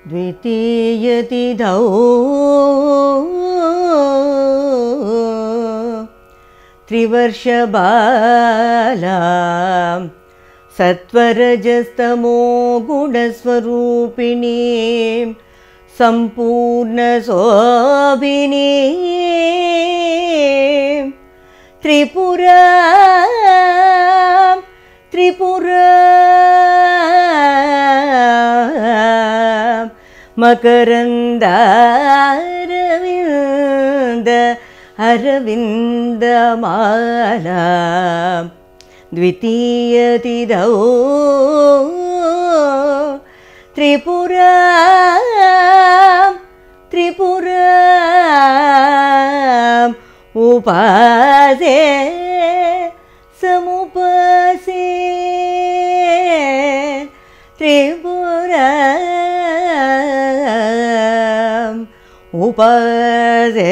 ద్వితీయతిథౌ త్రివర్షబాలా సత్వరజస్తమో గుణస్వరూపిణీ సంపూర్ణ శోభినీ త్రిపురా అరవిందమాలా ద్వితీయతిథౌ త్రిపురా ఉపాసే సముపాసే త్రిపురా ఉపాసే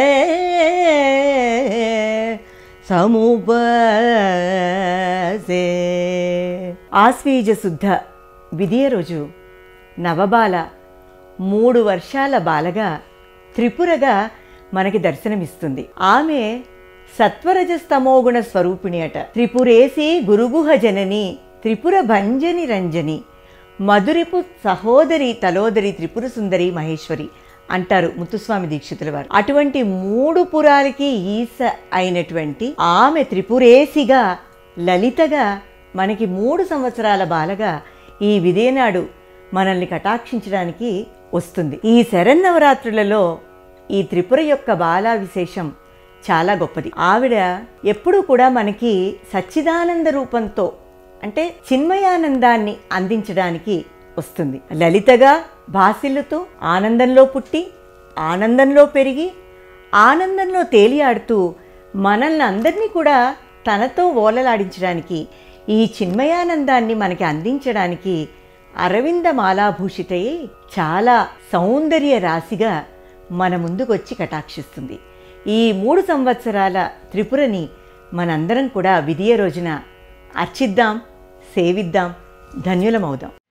సముపాసే. ఆశ్వీజ శుద్ధ విదియ రోజు నవబాల 3 వర్షాల బాలగా త్రిపురగా మనకి దర్శనమిస్తుంది. ఆమె సత్వరజస్తమోగుణ స్వరూపిణి అట. త్రిపురేసి గురుగుహ జనని త్రిపుర భంజని రంజని మధురిపు సహోదరి తలోదరి త్రిపుర సుందరి మహేశ్వరి అంటారు ముత్తుస్వామి దీక్షితుల వారు. అటువంటి 3 పురాలకి ఈస అయినటువంటి ఆమె త్రిపురేసిగా లలితగా మనకి 3 సంవత్సరాల బాలగా ఈ విదేనాడు మనల్ని కటాక్షించడానికి వస్తుంది. ఈ శరన్నవరాత్రులలో ఈ త్రిపుర యొక్క బాలా విశేషం చాలా గొప్పది. ఆవిడ ఎప్పుడూ కూడా మనకి సచ్చిదానంద రూపంతో అంటే చిన్మయానందాన్ని అందించడానికి వస్తుంది. లలితగా భాసిల్లుతూ ఆనందంలో పుట్టి ఆనందంలో పెరిగి ఆనందంలో తేలియాడుతూ మనల్ని అందరినీ కూడా తనతో ఓలలాడించడానికి ఈ చిన్మయానందాన్ని మనకి అందించడానికి అరవిందమాలాభూషితయే చాలా సౌందర్య రాశిగా మన ముందుకొచ్చి కటాక్షిస్తుంది. ఈ 3 సంవత్సరాల త్రిపురని మనందరం కూడా విదియ రోజున అర్చిద్దాం, సేవిద్దాం, ధన్యులమవుదాం.